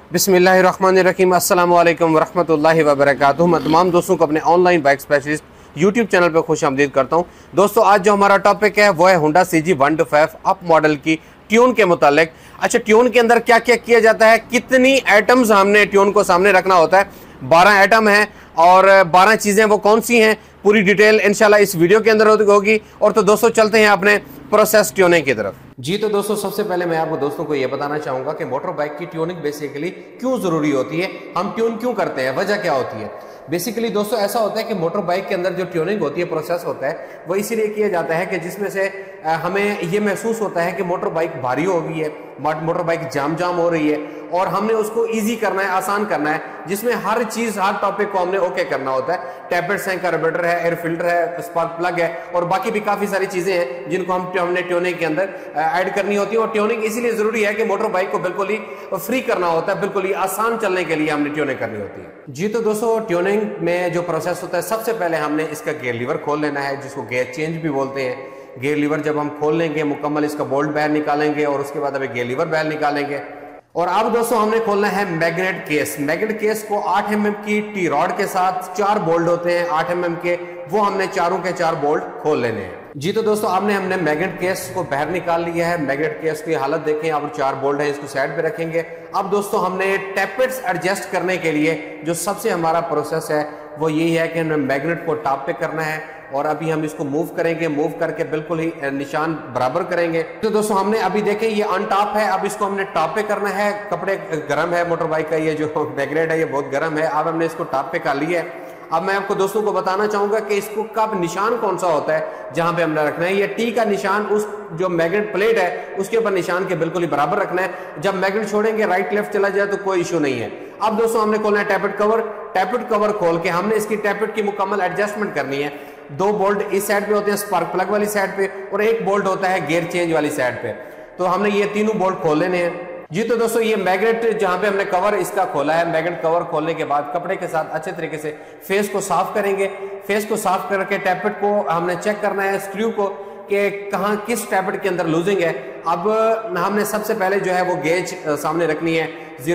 बिस्मिल्लाहिर्रहमानिर्रहीम अस्सलाम वालेकुम वरहमतुल्लाहि वबरकातुहू। मैं तमाम दोस्तों को अपने online bike specialist YouTube channel पर खुश आमदीद करता हूं। दोस्तों आज जो हमारा टॉपिक है वो है होंडा CG125 अप मॉडल की ट्यून के मुतालिक। अच्छा, ट्यून के अंदर क्या क्या किया जाता है, कितनी आइटम्स हमने ट्यून को सामने रखना होता है। 12 आइटम हैं और 12 चीज़ें वो कौन सी हैं, पूरी डिटेल इंशाल्लाह इस वीडियो के अंदर होगी। और तो दोस्तों चलते हैं अपने प्रोसेस ट्यूनिंग की तरफ। जी तो दोस्तों सबसे पहले मैं आपको दोस्तों को ये बताना चाहूंगा कि मोटर बाइक की ट्यूनिंग बेसिकली क्यों जरूरी होती है, हम ट्यून क्यों करते हैं, वजह क्या होती है। बेसिकली दोस्तों ऐसा होता है कि मोटर बाइक के अंदर जो ट्यूनिंग होती है, प्रोसेस होता है, वो इसीलिए किया जाता है कि जिसमें से हमें ये महसूस होता है कि मोटर बाइक भारी हो गई है, मोटर बाइक जाम हो रही है और हमने उसको इजी करना है, आसान करना है, जिसमें हर चीज हर टॉपिक को हमने ओके करना होता है। टैपेट्स हैं, कार्बोरेटर है, एयर फिल्टर है, स्पार्क प्लग है और बाकी भी काफी सारी चीजें हैं जिनको हमने ट्यूनिंग के अंदर ऐड करनी होती है। और ट्यूनिंग इसीलिए जरूरी है कि मोटर बाइक को बिल्कुल ही फ्री करना होता है, बिल्कुल ही आसान चलने के लिए हमने ट्यूनिंग करनी होती है। जी तो दोस्तों ट्यूनिंग में जो प्रोसेस होता है, सबसे पहले हमने इसका गियर लीवर खोल लेना है, जिसको गियर चेंज भी बोलते हैं। गियर लीवर जब हम खोल लेंगे, मुकम्मल इसका बोल्ट बाहर निकालेंगे और उसके बाद अभी गियर लीवर बाहर निकालेंगे। और अब दोस्तों हमने खोलना है मैग्नेट केस। मैग्नेट केस को 8 mm की टी रॉड के साथ 4 बोल्ट होते हैं 8 mm के, वो हमने चारों के 4 बोल्ट खोल लेने हैं। जी तो दोस्तों हमने मैग्नेट केस को बाहर निकाल लिया है। मैग्नेट केस की हालत देखें, अब 4 बोल्ट है, इसको साइड पे रखेंगे। अब दोस्तों हमने टैपेट्स एडजस्ट करने के लिए जो सबसे हमारा प्रोसेस है वो यही है कि हमें मैग्नेट को टॉप पे करना है और अभी हम इसको मूव करेंगे, मूव करके बिल्कुल ही निशान बराबर करेंगे। तो दोस्तों हमने अभी देखें ये ऑन टॉप है, अब इसको हमने टॉप पे करना है। कपड़े गर्म है, मोटर बाइक का ये जो मैग्नेट है ये बहुत गर्म है। अब हमने इसको टॉप पे कर लिया है। अब मैं आपको दोस्तों को बताना चाहूंगा कि इसको कब निशान कौन सा होता है जहां पे हमने रखना है। ये टी का निशान उस जो मैग्नेट प्लेट है उसके ऊपर निशान के बिल्कुल ही बराबर रखना है। जब मैग्नेट छोड़ेंगे राइट लेफ्ट चला जाए तो कोई इशू नहीं है। अब दोस्तों हमने खोलना है टैपेट कवर। टैपेट कवर खोल के हमने इसकी टैपेट की मुकम्मल एडजस्टमेंट करनी है। 2 बोल्ट इस साइड पे होते हैं स्पार्क प्लग वाली साइड पे और 1 बोल्ट होता है गियर चेंज वाली साइड पे। तो हमने ये तीनों बोल्ट खोल लेने हैं। जी तो दोस्तों ये मैग्नेट जहां पे हमने कवर इसका खोला है, मैग्नेट कवर खोलने के बाद कपड़े के साथ अच्छे तरीके से फेस को साफ करेंगे। फेस को साफ करके टैपेट को हमने चेक करना है, स्क्रू को, कि कहाँ किस टैपेट के अंदर लूजिंग है। अब हमने सबसे पहले जो है वो गेज सामने रखनी है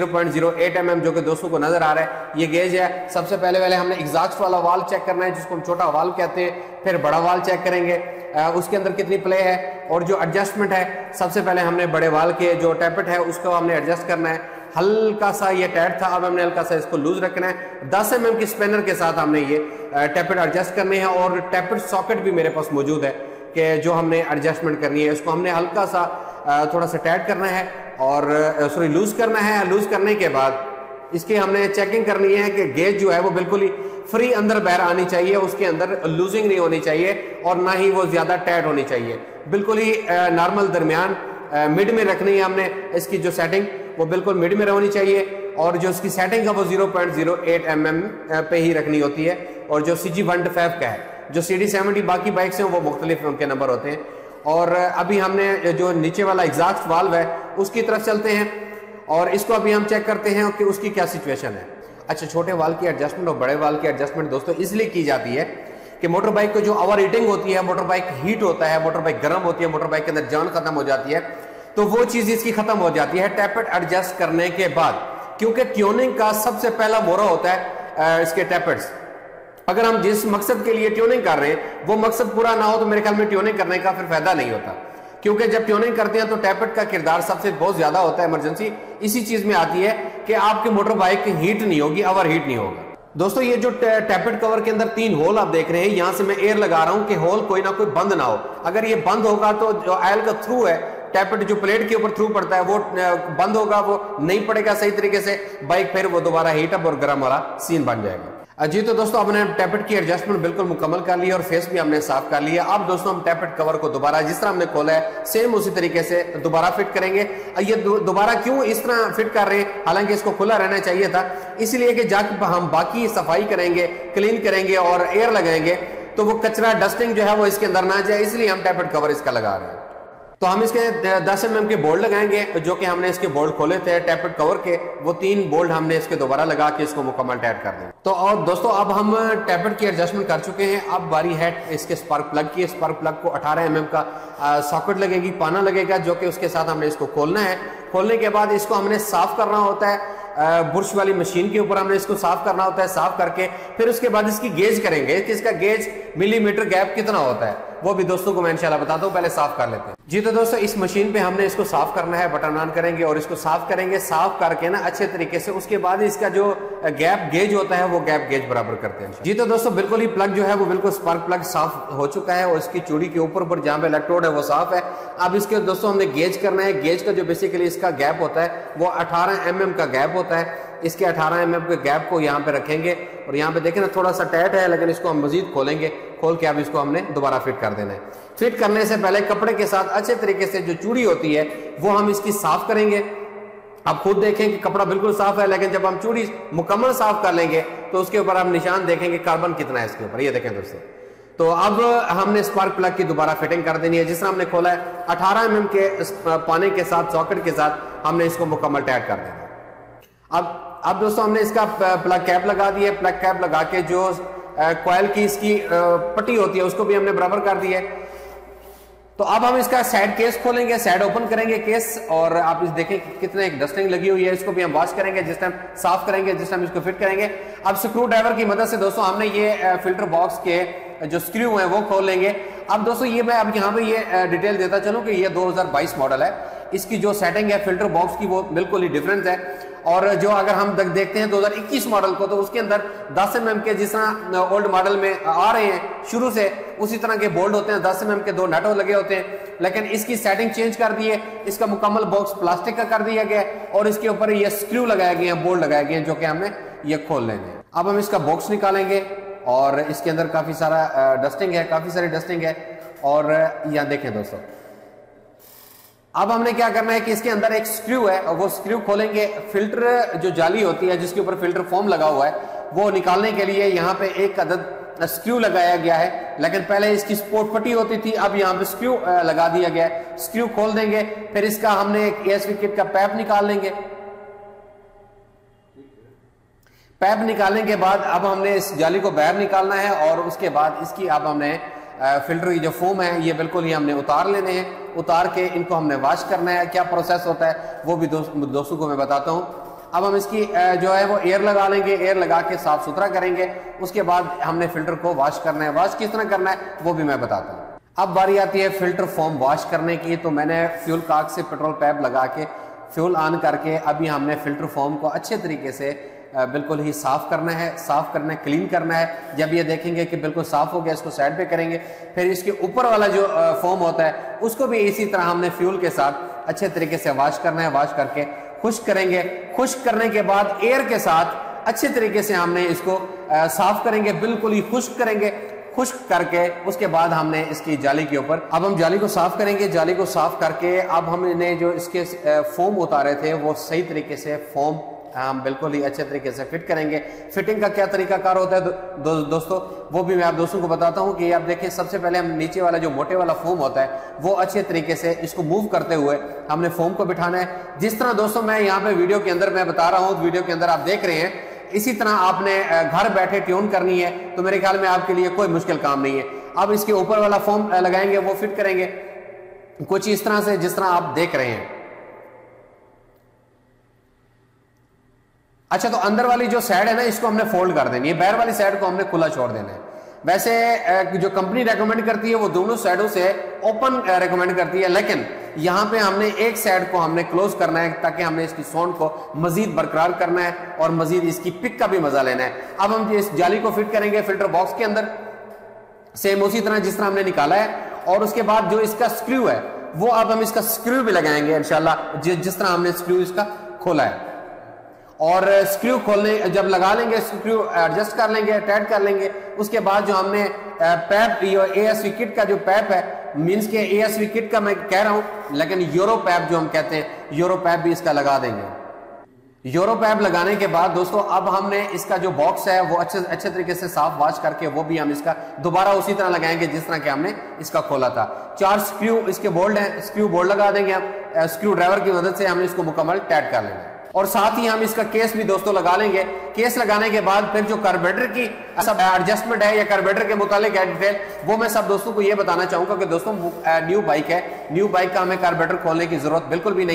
0.08 mm, जो कि दोस्तों को नजर आ रहा है ये गेज है। सबसे पहले हमने एग्जॉस्ट वाला वाल चेक करना है, जिसको हम छोटा वाल कहते हैं। फिर बड़ा वाल चेक करेंगे, उसके अंदर कितनी प्ले है। और जो एडजस्टमेंट है, सबसे पहले हमने बड़े वाल के जो टैपेट है उसको हमने एडजस्ट करना है। हल्का सा ये टाइट था, अब हमने हल्का सा इसको लूज रखना है। 10 mm की स्पेनर के साथ हमने ये टैपेट एडजस्ट करने हैं। और टैपेट सॉकेट भी मेरे पास मौजूद है कि जो हमने एडजस्टमेंट करनी है, उसको हमने हल्का सा थोड़ा सा टाइट करना है और सॉरी लूज करना है। लूज करने के बाद इसकी हमने चेकिंग करनी है कि गेज जो है वो बिल्कुल ही फ्री अंदर बाहर आनी चाहिए, उसके अंदर लूजिंग नहीं होनी चाहिए और ना ही वो ज्यादा टाइट होनी चाहिए, बिल्कुल ही नॉर्मल दरमियान मिड में रखनी है। हमने इसकी जो सेटिंग वो बिल्कुल मिड में होनी चाहिए और जो इसकी सेटिंग है वो 0.08 mm पे ही रखनी होती है। और जो CG125 का है, जो CD70 बाकी बाइक्स हैं वो मुख्तलिफ उनके नंबर होते हैं। और अभी हमने जो नीचे वाला एग्जॉस्ट वाल्व है उसकी तरफ चलते हैं और इसको अभी हम चेक करते हैं कि उसकी क्या सिचुएशन है। अच्छा, छोटे वाल की एडजस्टमेंट और बड़े वाल की एडजस्टमेंट दोस्तों इसलिए की जाती है कि मोटर बाइक को जो ओवर हीटिंग होती है, मोटर बाइक हीट होता है, मोटर बाइक गर्म होती है, मोटर बाइक के अंदर जान खत्म हो जाती है, तो वो चीज इसकी खत्म हो जाती है टैपेट एडजस्ट करने के बाद। क्योंकि ट्यूनिंग का सबसे पहला मोरा होता है इसके टैपेट्स। अगर हम जिस मकसद के लिए ट्यूनिंग कर रहे हैं वो मकसद पूरा ना हो तो मेरे ख्याल में ट्यूनिंग करने का फिर फायदा नहीं होता। क्योंकि जब ट्यूनिंग करते हैं तो टैपेट का किरदार सबसे बहुत ज्यादा होता है। इमरजेंसी इसी चीज में आती है कि आपकी मोटर बाइक हीट नहीं होगी, ओवर हीट नहीं होगा। दोस्तों ये जो टैपेट कवर के अंदर 3 होल आप देख रहे हैं, यहां से मैं एयर लगा रहा हूं कि होल कोई ना कोई बंद ना हो। अगर ये बंद होगा तो जो ऑयल का थ्रू है, टैपेट जो प्लेट के ऊपर थ्रू पड़ता है वो बंद होगा, वो नहीं पड़ेगा सही तरीके से, बाइक फिर वो दोबारा हीटअप और गर्म वाला सीन बन जाएगा। जी तो दोस्तों हमने टैपेट की एडजस्टमेंट बिल्कुल मुकम्मल कर ली और फेस भी हमने साफ कर लिया। अब दोस्तों हम टैपेट कवर को दोबारा जिस तरह हमने खोला है सेम उसी तरीके से दोबारा फिट करेंगे। ये दोबारा क्यों इस तरह फिट कर रहे हैं, हालांकि इसको खुला रहना चाहिए था, इसलिए कि जब हम बाकी सफाई करेंगे, क्लीन करेंगे और एयर लगाएंगे तो वो कचरा डस्टिंग जो है वो इसके अंदर ना जाए, इसलिए हम टैपेट कवर इसका लगा रहे हैं। तो हम इसके 10 mm के बोल्ट लगाएंगे, जो कि हमने इसके बोल्ट खोले थे टैपेट कवर के, वो 3 बोल्ट हमने इसके दोबारा लगा के इसको मुकम्मल टाइट कर देंगे। तो और दोस्तों अब हम टैपेट की एडजस्टमेंट कर चुके हैं। अब बारी है इसके स्पार्क प्लग की। स्पार्क प्लग को 18 mm का सॉकेट लगेगी, पाना लगेगा, जो कि उसके साथ हमने इसको खोलना है। खोलने के बाद इसको हमने साफ करना होता है। बुरश वाली मशीन के ऊपर हमने इसको साफ करना होता है। साफ करके फिर उसके बाद इसकी गेज करेंगे कि इसका गेज मिलीमीटर गैप कितना होता है, वो भी दोस्तों को मैं इंशाल्लाह बताता हूँ। पहले साफ कर लेते हैं जी। तो दोस्तों इस मशीन पे हमने इसको साफ करना है, बटन ऑन करेंगे और इसको साफ करेंगे। साफ करके ना अच्छे तरीके से उसके बाद इसका जो गैप गेज होता है वो गैप गेज बराबर करते हैं जी। तो दोस्तों बिल्कुल ही प्लग जो है वो बिल्कुल स्पार्क प्लग साफ हो चुका है और इसकी चूड़ी के ऊपर जहां पे इलेक्ट्रोड है वो साफ है। अब इसके दोस्तों हमने गेज करना है। गेज का जो बेसिकली इसका गैप होता है वो 18 mm का गैप होता है। इसके 18 mm के गैप को यहाँ पे रखेंगे और यहाँ पे देखें ना थोड़ा सा टाइट है, लेकिन इसको हम मजीद खोलेंगे। खोल के अब इसको हमने दोबारा फिट कर देना है। फिट करने से पहले कपड़े के साथ अच्छे तरीके से जो चूड़ी होती है वो हम इसकी साफ करेंगे। आप खुद देखें कि कपड़ा बिल्कुल साफ है, लेकिन जब हम चूड़ी मुकम्मल साफ कर लेंगे तो उसके ऊपर हम निशान देखेंगे कार्बन कितना है इसके ऊपर। ये देखें दोस्तों। तो अब हमने स्पार्क प्लग की दोबारा फिटिंग कर देनी है। जिस तरह हमने खोला है 18 mm के पाने के साथ सॉकेट के साथ हमने इसको मुकम्मल टाइट कर देना। अब दोस्तों हमने इसका प्लग कैप लगा दी है। प्लग कैप लगा के जो कॉइल की इसकी पट्टी होती है उसको भी हमने बराबर कर दिया है। तो अब हम इसका साइड केस खोलेंगे, साइड ओपन करेंगे केस और आप इस देखें कितने एक डस्टिंग लगी हुई है। इसको भी हम वॉश करेंगे जिस टाइम साफ करेंगे, जिस टाइम इसको फिट करेंगे। अब स्क्रू ड्राइवर की मदद से दोस्तों हमने ये फिल्टर बॉक्स के जो स्क्रू हैं वो खोल लेंगे। अब दोस्तों ये मैं अब यहाँ पे ये डिटेल देता चलूं कि ये 2022 मॉडल है। इसकी जो सेटिंग है फिल्टर बॉक्स की वो बिल्कुल ही डिफरेंट है। और जो अगर हम देखते हैं 2021 मॉडल को तो उसके अंदर 10 mm के जिस तरह ओल्ड मॉडल में आ रहे हैं शुरू से उसी तरह के बोल्ट होते हैं। 10 mm के 2 नट लगे होते हैं, लेकिन इसकी सेटिंग चेंज कर दी है। इसका मुकम्मल बॉक्स प्लास्टिक का कर दिया गया है और इसके ऊपर ये स्क्रू लगाए गए हैं, बोल्ट लगाए गए हैं, जो कि हमने ये खोल लेंगे। अब हम इसका बॉक्स निकालेंगे और इसके अंदर काफी सारा डस्टिंग है, काफी सारी डस्टिंग है। और यहाँ देखें दोस्तों, अब हमने क्या करना है कि इसके अंदर एक स्क्रू है और वो स्क्रू खोलेंगे। फिल्टर जो जाली होती है जिसके ऊपर फिल्टर फोम लगा हुआ है वो निकालने के लिए यहाँ पे एक अदद स्क्रू लगाया गया है, लेकिन पहले इसकी स्पोर्ट पट्टी होती थी, अब यहाँ पे स्क्रू लगा दिया गया है। स्क्रू खोल देंगे, फिर इसका हमने एक ASV किट का पैप निकाल लेंगे। पैप निकालने के बाद अब हमने इस जाली को बाहर निकालना है और उसके बाद इसकी अब हमने फिल्टर की जो फोम है ये बिल्कुल ही हमने उतार लेने हैं। उतार के इनको हमने वॉश करना है। क्या प्रोसेस होता है वो भी दोस्तों को मैं बताता हूँ। अब हम इसकी जो है वो एयर लगा लेंगे। एयर लगा के साफ सुथरा करेंगे। उसके बाद हमने फिल्टर को वॉश करना है। वॉश किस तरह करना है वो भी मैं बताता हूँ। अब बारी आती है फिल्टर फोम वॉश करने की। तो मैंने फ्यूल काक से पेट्रोल पैप लगा के फ्यूल ऑन करके अभी हमने फिल्टर फोम को अच्छे तरीके से बिल्कुल ही साफ करना है। साफ करना है, क्लीन करना है। जब ये देखेंगे कि बिल्कुल साफ हो गया इसको साइड पे करेंगे। फिर इसके ऊपर वाला जो फोम होता है उसको भी इसी तरह हमने फ्यूल के साथ अच्छे तरीके से वॉश करना है। वॉश करके खुश्क करेंगे। खुश्क करने के बाद एयर के साथ अच्छे तरीके से हमने इसको साफ करेंगे, बिल्कुल ही खुश्क करेंगे। खुश्क करके उसके बाद हमने इसकी जाली के ऊपर अब हम जाली को साफ करेंगे। जाली को साफ करके अब हमने जो इसके फोम उतारे थे वो सही तरीके से फोम हम बिल्कुल ही अच्छे तरीके से फिट करेंगे। फिटिंग का क्या तरीकाकार होता है दोस्तों वो भी मैं आप दोस्तों को बताता हूं कि आप देखें सबसे पहले हम नीचे वाला जो मोटे वाला फोम होता है वो अच्छे तरीके से इसको मूव करते हुए हमने फोम को बिठाना है। जिस तरह दोस्तों मैं यहाँ पे वीडियो के अंदर मैं बता रहा हूँ, वीडियो के अंदर आप देख रहे हैं, इसी तरह आपने घर बैठे ट्यून करनी है। तो मेरे ख्याल में आपके लिए कोई मुश्किल काम नहीं है। अब इसके ऊपर वाला फोम लगाएंगे, वो फिट करेंगे कुछ इस तरह से जिस तरह आप देख रहे हैं। अच्छा, तो अंदर वाली जो साइड है ना इसको हमने फोल्ड कर देनी है, बाहर वाली साइड को हमने खुला छोड़ देना है। वैसे जो कंपनी रेकमेंड करती है वो दोनों साइडों से ओपन रेकमेंड करती है, लेकिन यहाँ पे हमने एक साइड को हमने क्लोज करना है ताकि हमने इसकी साउंड को मजीद बरकरार करना है और मजीद इसकी पिक का भी मजा लेना है। अब हम इस जाली को फिट करेंगे फिल्टर बॉक्स के अंदर, सेम उसी तरह जिस तरह हमने निकाला है। और उसके बाद जो इसका स्क्रू है वो अब हम इसका स्क्रू भी लगाएंगे इंशाल्लाह, जिस तरह हमने स्क्रू इसका खोला है। और स्क्रू खोलने जब लगा लेंगे, स्क्रू एडजस्ट कर लेंगे, टाइट कर लेंगे। उसके बाद जो हमने पैप ASV किट का जो पैप है, मींस के ASV किट का मैं कह रहा हूं, लेकिन यूरो पैप जो हम कहते हैं, यूरो पैप भी इसका लगा देंगे। यूरो पैप लगाने के बाद दोस्तों अब हमने इसका जो बॉक्स है वो अच्छे तरीके से साफ वॉश करके वो भी हम इसका दोबारा उसी तरह लगाएंगे जिस तरह के हमने इसका खोला था। 4 स्क्रू इसके बोल्ट हैं, स्क्रू बोल्ट लगा देंगे हम। स्क्रू ड्राइवर की मदद से हमने इसको मुकम्मल टाइट कर लेंगे और साथ ही हम इसका केस भी दोस्तों लगा लेंगे। केस लगाने के बाद फिर जो कार्बोरेटर की सब एडजस्टमेंट है या कार्बोरेटर के मुतालिक है डिटेल, वो मैं सब दोस्तों को ये बताना चाहूंगा कि दोस्तों न्यू बाइक है, न्यू बाइक का हमें कार्बोरेटर खोलने की जरूरत बिल्कुल भी नहीं है।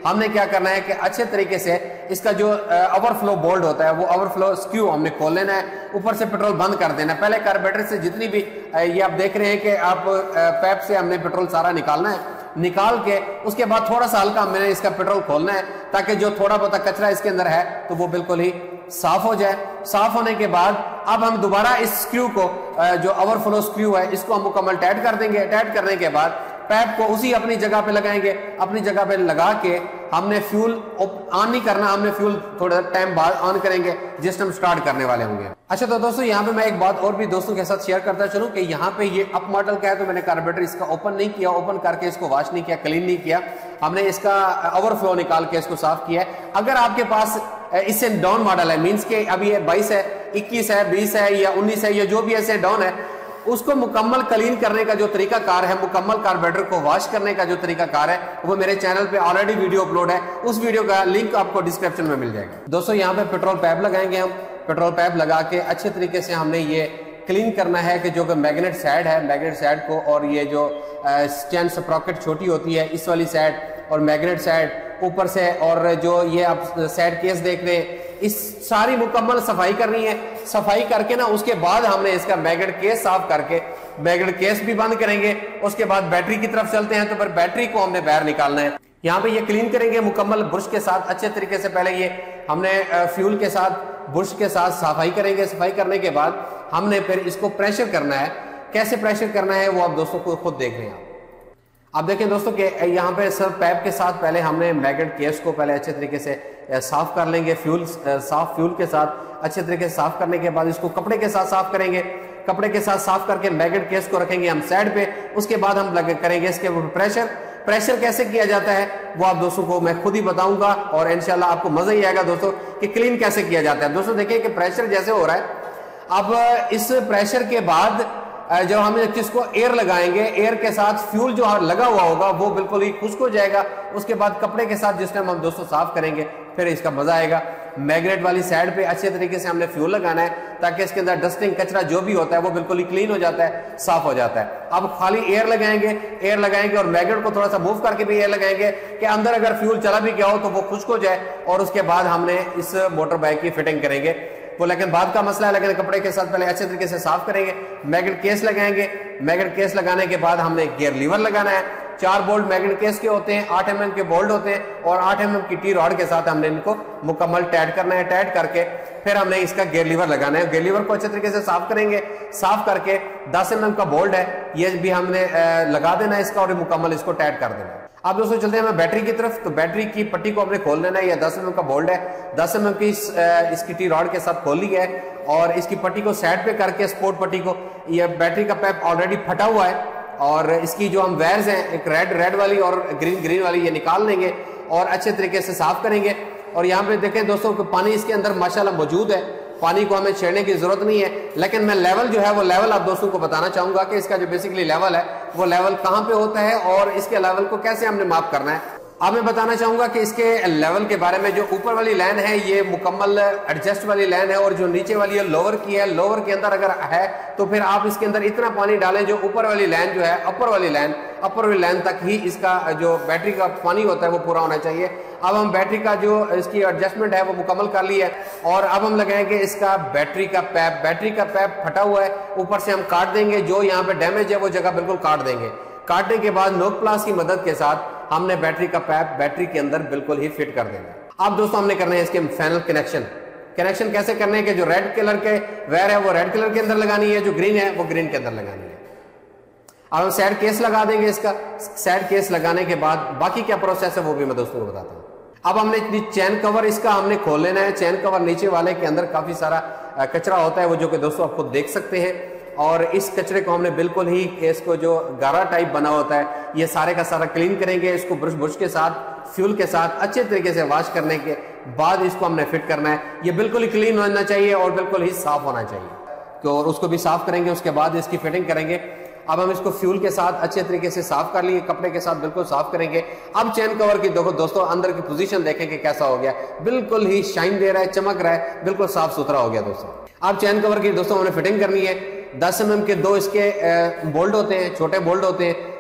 हमने क्या करना है कि अच्छे तरीके से इसका जो ओवरफ्लो बोल्ट होता है वो ओवरफ्लो स्क्रू हमने खोल लेना है, ऊपर से पेट्रोल बंद कर देना है। पहले कार्बोरेटर से जितनी भी ये आप देख रहे हैं कि आप पैप से हमने पेट्रोल सारा निकालना है, निकाल के उसके बाद थोड़ा सा हल्का हमने इसका पेट्रोल खोलना है ताकि जो थोड़ा बहुत कचरा इसके अंदर है तो वो बिल्कुल ही साफ हो जाए। साफ होने के बाद अब हम दोबारा इस स्क्रू को जो ओवरफ्लो स्क्रू है इसको हम मुकम्मल टाइट कर देंगे। टाइट करने के बाद पैप को उसी अपनी जगह पे लगाएंगे। अपनी जगह पे लगा के हमने फ्यूल ऑन नहीं करना, हमने फ्यूल थोड़ा टाइम बाद ऑन करेंगे जिस टाइम स्टार्ट करने वाले होंगे। अच्छा तो दोस्तों यहाँ पे मैं एक बात और भी दोस्तों के साथ शेयर करता चलूं कि यहाँ पे ये अप मॉडल का है तो मैंने कार्बोरेटर इसका ओपन नहीं किया, ओपन करके इसको वॉश नहीं किया, क्लीन नहीं किया, हमने इसका ओवरफ्लो निकाल के इसको साफ किया है। अगर आपके पास इससे डाउन मॉडल है, मीन्स के अभी ये 22 है, 21 है, 20 है या 19 है या जो भी ऐसे डाउन है, उसको मुकम्मल क्लीन करने का जो तरीका कार है, मुकम्मल कार्बोरेटर को वॉश करने का जो तरीका कार है, वो मेरे चैनल पे ऑलरेडी वीडियो अपलोड है। उस वीडियो का लिंक आपको डिस्क्रिप्शन में मिल जाएगा। दोस्तों यहाँ पे पेट्रोल पैप लगाएंगे हम। पेट्रोल पैप लगा के अच्छे तरीके से हमने ये क्लीन करना है कि जो मैग्नेट साइड है, मैग्नेट साइड को और ये जो चैन स्प्रॉकेट छोटी होती है इस वाली साइड और मैग्नेट साइड ऊपर से और जो ये आप साइड केस देख रहे हैं, इस सारी मुकम्मल सफाई करनी है। सफाई करके ना उसके बाद हमने इसका मैग्नेट केस साफ करके मैग्नेट केस भी बंद करेंगे। उसके बाद बैटरी की तरफ चलते हैं तो फिर बैटरी को हमने बाहर निकालना है। यहाँ पे ये क्लीन करेंगे मुकम्मल ब्रश के साथ अच्छे तरीके से। पहले ये हमने फ्यूल के साथ ब्रश के साथ सफाई करेंगे। सफाई करने के बाद हमने फिर इसको प्रेशर करना है। कैसे प्रेशर करना है वो आप दोस्तों को खुद देख रहे हैं। आप देखें दोस्तों कि यहाँ पे सर पैप के साथ पहले हमने मैग्नेट केस को पहले अच्छे तरीके से साफ कर लेंगे। साफ फ्यूल के साथ अच्छे तरीके से साफ करने के बाद इसको कपड़े के साथ साफ करेंगे। कपड़े के साथ साफ करके मैग्नेट केस को रखेंगे हम साइड पे। उसके बाद हम करेंगे इसके ऊपर प्रेशर कैसे किया जाता है वो आप दोस्तों को मैं खुद ही बताऊंगा और इंशाल्लाह आपको मजा ही आएगा दोस्तों कि क्लीन कैसे किया जाता है। दोस्तों देखिए कि प्रेशर जैसे हो रहा है। अब इस प्रेशर के बाद जब हम इसको एयर लगाएंगे, एयर के साथ फ्यूल जो लगा हुआ होगा वो बिल्कुल ही खुश्क हो जाएगा। उसके बाद कपड़े के साथ जिस टाइम हम दोस्तों साफ करेंगे फिर इसका मजा आएगा। मैग्नेट वाली साइड पे अच्छे तरीके से हमने फ्यूल लगाना है ताकि इसके अंदर डस्टिंग कचरा जो भी होता है वो बिल्कुल ही क्लीन हो जाता है, साफ हो जाता है। अब खाली एयर लगाएंगे और मैग्नेट को थोड़ा सा मूव करके भी एयर लगाएंगे कि अंदर अगर फ्यूल चला भी गया हो तो वो खुश्क हो जाए। और उसके बाद हमने इस मोटर बाइक की फिटिंग करेंगे वो लेकिन बाद का मसला है। लेकिन कपड़े के साथ पहले अच्छे तरीके से साफ करेंगे। मैग्नेट केस लगाएंगे। मैग्नेट केस लगाने के बाद हमने गियर लीवर लगाना है। 4 बोल्ट मैग्नेट केस के होते हैं, 8 mm के बोल्ट होते हैं और 8 mm की टी रॉड के साथ हमने इनको मुकम्मल टाइट करना है। टाइट करके फिर हमने इसका गियर लीवर लगाना है। गियर लीवर को अच्छे तरीके से साफ करेंगे। साफ करके 10 mm का बोल्ट है ये भी हमने लगा देना है इसका और मुकम्मल इसको टाइट कर देना है। अब दोस्तों चलते हैं बैटरी की तरफ। तो बैटरी की पट्टी को हमने खोल लेना है। यह 10 mm का बोल्ट है, 10 mm की इसकी टी रॉड के साथ खोल ली है और इसकी पट्टी को साइड पे करके स्पोर्ट पट्टी को, यह बैटरी का पैप ऑलरेडी फटा हुआ है और इसकी जो हम वायर्स हैं एक रेड वाली और ग्रीन वाली ये निकाल लेंगे और अच्छे तरीके से साफ करेंगे। और यहाँ पे देखें दोस्तों कि पानी इसके अंदर माशाल्लाह मौजूद है, पानी को हमें छेड़ने की जरूरत नहीं है। लेकिन मैं लेवल जो है वो लेवल आप दोस्तों को बताना चाहूंगा कि इसका जो बेसिकली लेवल है वो लेवल कहाँ पे होता है और इसके लेवल को कैसे हमने माप करना है। अब मैं बताना चाहूंगा कि इसके लेवल के बारे में। जो ऊपर वाली लाइन है ये मुकम्मल एडजस्ट वाली लाइन है और जो नीचे वाली है लोअर की है। लोअर के अंदर अगर है तो फिर आप इसके अंदर इतना पानी डालें जो ऊपर वाली लाइन जो है अपर वाली लाइन तक ही इसका जो बैटरी का पानी होता है वो पूरा होना चाहिए। अब हम बैटरी का जो इसकी एडजस्टमेंट है वो मुकम्मल कर ली है और अब हम लगाएंगे इसका बैटरी का पैप। बैटरी का पैप फटा हुआ है, ऊपर से हम काट देंगे। जो यहाँ पे डैमेज है वो जगह बिल्कुल काट देंगे। काटने के बाद नोक प्लास की मदद के साथ हमने बैटरी का पैप बैटरी के अंदर बिल्कुल ही फिट कर देना। अब दोस्तों हमने करना है इसके फाइनल कनेक्शन कैसे करने हैं कि जो रेड कलर के वायर है वो रेड कलर के अंदर लगानी है, जो ग्रीन है वो ग्रीन के अंदर लगानी है। अब हम साइड केस लगा देंगे। इसका साइड केस लगाने के बाद बाकी क्या प्रोसेस है वो भी मैं दोस्तों को बताता हूँ। अब हमने चैन कवर इसका हमने खोल लेना है। चैन कवर नीचे वाले के अंदर काफी सारा कचरा होता है वो जो कि दोस्तों आप खुद देख सकते हैं और इस कचरे को हमने बिल्कुल ही इसको जो गारा टाइप बना होता है ये सारे का सारा क्लीन करेंगे। इसको ब्रश के साथ फ्यूल के साथ अच्छे तरीके से वॉश करने के बाद इसको हमने फिट करना है। ये बिल्कुल ही क्लीन होना चाहिए और बिल्कुल ही साफ होना चाहिए। तो उसको भी साफ करेंगे, उसके बाद इसकी फिटिंग करेंगे। अब हम इसको फ्यूल के साथ अच्छे तरीके से साफ कर लिए, कपड़े के साथ बिल्कुल साफ करेंगे। अब चैन कवर की देखो दोस्तों अंदर की पोजीशन देखें कि कैसा हो गया, बिल्कुल ही शाइन दे रहा है, चमक रहा है, बिल्कुल साफ सुथरा हो गया दोस्तों। अब चैन कवर की दोस्तों हमने फिटिंग करनी है। 10 mm के 2 इसके बोल्ट होते हैं, छोटे बोल्ट होते हैं।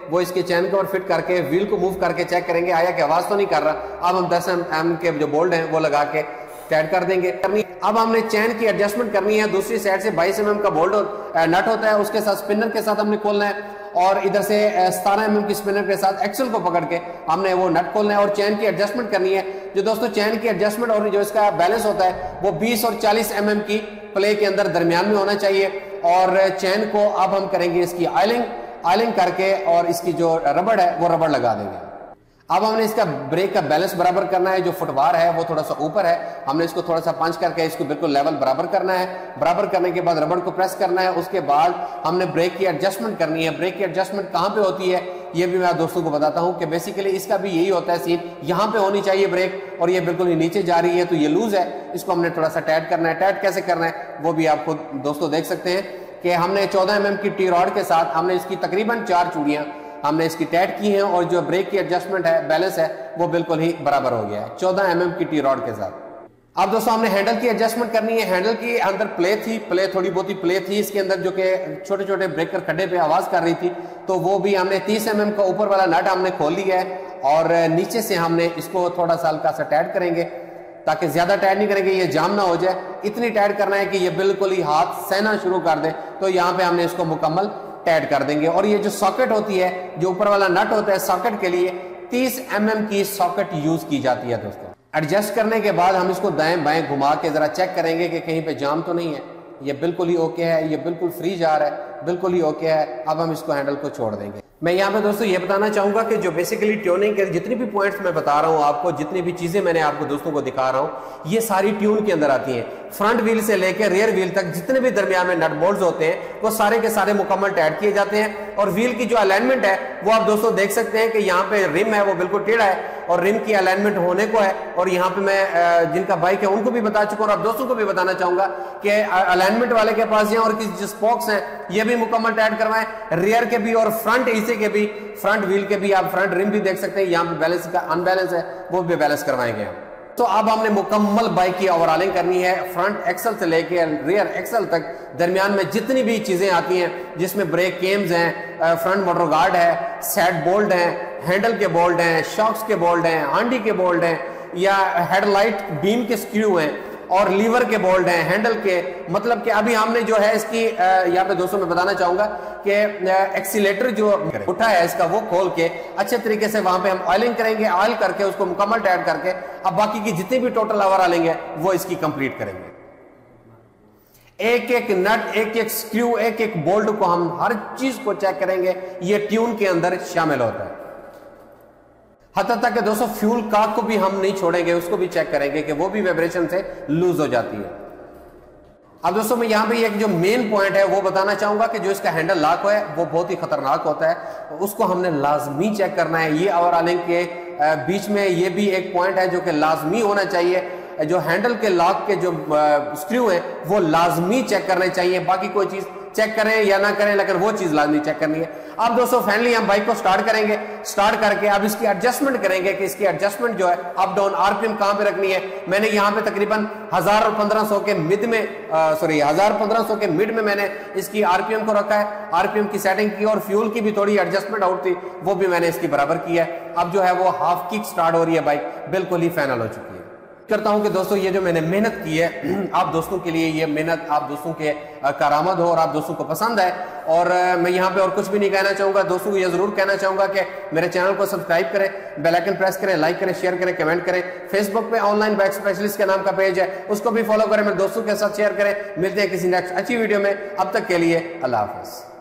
वो इसके चैन के ऊपर फिट करके व्हील को मूव करके चेक करेंगे आया कि आवाज तो नहीं कर रहा। अब हम 10 mm के जो बोल्ट हैं वो लगा के टाइट कर देंगे। अब हमने चैन की एडजस्टमेंट करनी है। दूसरी साइड से 22 mm का बोल्ट नट होता है, उसके साथ स्पिनर के साथ हमने खोलना है और इधर से 17 mm की स्पिनर के साथ एक्सल को पकड़ के हमने वो नट खोलना है और चैन की एडजस्टमेंट करनी है। जो दोस्तों चैन की एडजस्टमेंट और जो इसका बैलेंस होता है वो 20 और 40 mm की प्ले के अंदर दरमियान में होना चाहिए। और चैन को अब हम करेंगे इसकी ऑयलिंग करके और इसकी जो रबड़ है वो रबड़ लगा देंगे। अब हमने इसका ब्रेक का बैलेंस बराबर करना है। जो फुटवार है वो थोड़ा सा ऊपर है, हमने इसको थोड़ा सा पंच करके इसको बिल्कुल लेवल बराबर करना है। बराबर करने के बाद रबड़ को प्रेस करना है। उसके बाद हमने ब्रेक की एडजस्टमेंट करनी है। ब्रेक की एडजस्टमेंट कहां पे होती है ये भी मैं दोस्तों को बताता हूं कि बेसिकली इसका भी यही होता है सीन, यहां पे होनी चाहिए ब्रेक और ये बिल्कुल ही नीचे जा रही है तो ये लूज है, इसको हमने थोड़ा सा टाइट करना है। टाइट कैसे करना है वो भी आपको दोस्तों देख सकते हैं कि हमने 14 mm की टी रॉड के साथ हमने इसकी तकरीबन 4 चूड़ियां हमने इसकी टाइट की हैं और जो ब्रेक की एडजस्टमेंट है बैलेंस है वो बिल्कुल ही बराबर हो गया है 14 mm की टी रॉड के साथ। अब दोस्तों हमने हैंडल की एडजस्टमेंट करनी है। हैंडल की अंदर प्ले थोड़ी बहुत ही प्ले थी इसके अंदर जो कि छोटे छोटे ब्रेकर खड्डे पे आवाज कर रही थी, तो वो भी हमने 30 mm का ऊपर वाला नट हमने खोल लिया है और नीचे से हमने इसको थोड़ा सा हल्का सा टाइट करेंगे, ताकि ज्यादा टाइट नहीं करेंगे ये जाम ना हो जाए, इतनी टाइट करना है कि ये बिल्कुल ही हाथ सहना शुरू कर दे। तो यहाँ पे हमने इसको मुकम्मल टाइट कर देंगे। और ये जो सॉकेट होती है, जो ऊपर वाला नट होता है सॉकेट के लिए 30 mm की सॉकेट यूज की जाती है दोस्तों। एडजस्ट करने के बाद हम इसको दाएं बाएं घुमा के जरा चेक करेंगे कि कहीं पे जाम तो नहीं है। ये बिल्कुल ही ओके है, ये बिल्कुल फ्री जा रहा है, बिल्कुल ही ओके है। अब हम इसको हैंडल को छोड़ देंगे। मैं यहाँ पे दोस्तों ये बताना चाहूंगा कि जो बेसिकली ट्यूनिंग के जितनी भी पॉइंट्स मैं बता रहा हूँ आपको, जितनी भी चीजें मैंने आपको दोस्तों को दिखा रहा हूँ, ये सारी ट्यून के अंदर आती हैं। फ्रंट व्हील से लेकर रियर व्हील तक जितने भी दरमियान में नट बोल्ट्स होते हैं वो सारे के सारे मुकम्मल टाइट किए जाते हैं। और व्हील की जो अलाइनमेंट है वो आप दोस्तों देख सकते हैं कि यहाँ पे रिम है वो बिल्कुल टेढ़ा है और रिम की अलाइनमेंट होने को है। और यहाँ पे मैं जिनका बाइक है उनको भी बता चुका हूँ और आप दोस्तों को भी बताना चाहूंगा कि अलाइनमेंट वाले के पास यहाँ और जो स्पोक्स हैं ये भी मुकम्मल टाइट करवाएं, रियर के भी और फ्रंट हिस्से के भी, फ्रंट व्हील के भी, आप फ्रंट रिम भी देख सकते हैं यहाँ पे बैलेंस का अनबैलेंस है वो भी बैलेंस करवाएंगे हम। तो अब हमने मुकम्मल बाइक की ओवरऑलिंग करनी है, फ्रंट एक्सल से लेकर रियर एक्सल तक दरमियान में जितनी भी चीजें आती हैं जिसमें ब्रेक केम्स हैं, फ्रंट मोटर गार्ड है, सेट बोल्ट हैं, हैंडल के बोल्ट हैं, शॉक्स के बोल्ट हैं, हांडी के बोल्ट हैं या हेडलाइट बीम के स्क्रू हैं और लीवर के बोल्ट हैं, हैंडल के, मतलब कि अभी हमने जो है इसकी यहाँ पे दोस्तों मैं बताना चाहूंगा कि एक्सीलेटर जो उठा है इसका वो खोल के अच्छे तरीके से वहां पे हम ऑयलिंग करेंगे, ऑयल करके उसको मुकम्मल टाइट करके अब बाकी की जितनी भी टोटल ओवरऑलिंग है वो इसकी कंप्लीट करेंगे। एक एक नट, एक एक स्क्रू, एक एक बोल्ट को हम हर चीज को चेक करेंगे, ये ट्यून के अंदर शामिल होता है। हत्ता तक कि दोस्तों फ्यूल कॉक को भी हम नहीं छोड़ेंगे, उसको भी चेक करेंगे कि वो भी वाइब्रेशन से लूज हो जाती है। अब दोस्तों मैं यहाँ पे एक जो मेन पॉइंट है वो बताना चाहूंगा कि जो इसका हैंडल लॉक है वो बहुत ही खतरनाक होता है, उसको हमने लाजमी चेक करना है। ये ओवरऑलिंग के बीच में ये भी एक पॉइंट है जो कि लाजमी होना चाहिए। जो हैंडल के लॉक के जो स्क्रू है वो लाजमी चेक करने चाहिए, बाकी कोई चीज चेक करें या ना करें लेकिन वो चीज लाजमी चेक करनी है। अब दोस्तों फाइनली हम बाइक को स्टार्ट करेंगे, स्टार्ट करके अब इसकी एडजस्टमेंट करेंगे कि इसकी एडजस्टमेंट जो है अप डाउन आरपीएम कहां पे रखनी है। मैंने यहाँ पे तकरीबन 1000 और 1500 के मिड में 1000-1500 के मिड में मैंने इसकी आरपीएम को रखा है, आरपीएम की सेटिंग की और फ्यूल की भी थोड़ी एडजस्टमेंट आउट थी वो भी मैंने इसकी बराबर की है। अब जो है वो हाफ किक स्टार्ट हो रही है, बाइक बिल्कुल ही फाइनल हो चुकी है। करता हूं कि दोस्तों ये जो मैंने मेहनत की है आप दोस्तों के लिए, ये मेहनत आप दोस्तों के कारामद हो और आप दोस्तों को पसंद है। और मैं यहाँ पे और कुछ भी नहीं कहना चाहूंगा, दोस्तों को ये जरूर कहना चाहूंगा कि मेरे चैनल को सब्सक्राइब करें, बेल आइकन प्रेस करें, लाइक करें, शेयर करें, कमेंट करें। फेसबुक पे ऑनलाइन बाइक स्पेशलिस्ट के नाम का पेज है, उसको भी फॉलो करें, मेरे दोस्तों के साथ शेयर करें। मिलते हैं किसी नेक्स्ट अच्छी वीडियो में, अब तक के लिए अल्लाह हाफिज।